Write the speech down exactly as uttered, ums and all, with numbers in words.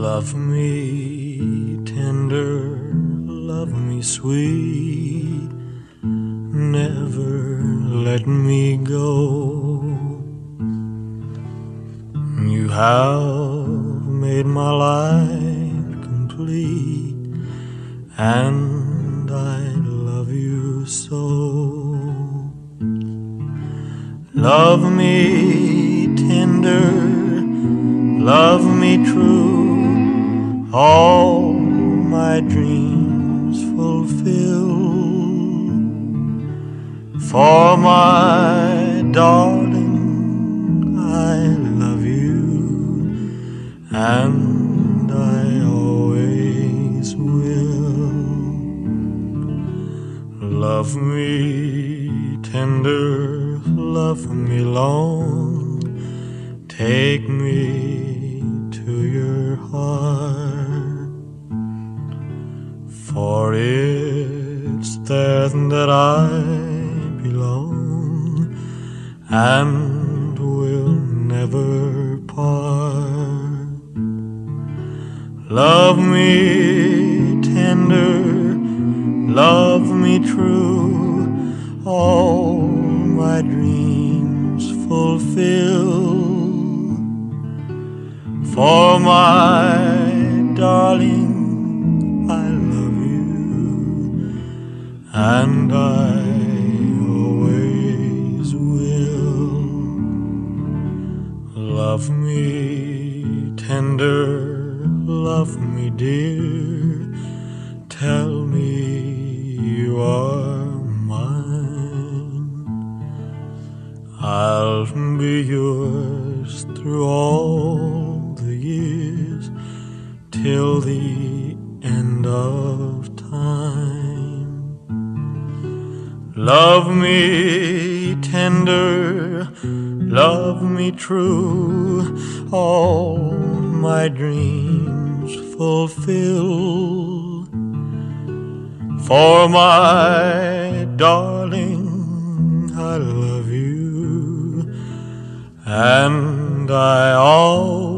Love me tender, love me sweet, never let me go. You have made my life complete, and I love you so. Love me tender, love me true, all my dreams fulfill. For my darling, I love you, and I always will. Love me tender, love me long, take me to your heart, for it's there that I belong and will never part. Love me tender, love me true, all my dreams fulfill. For my darling, I love you, and I always will. Love me tender, love me dear, tell me you are mine. I'll be yours through all the years, till the end of time. Love me tender, love me true, all my dreams fulfill. For my darling, I love you, and I always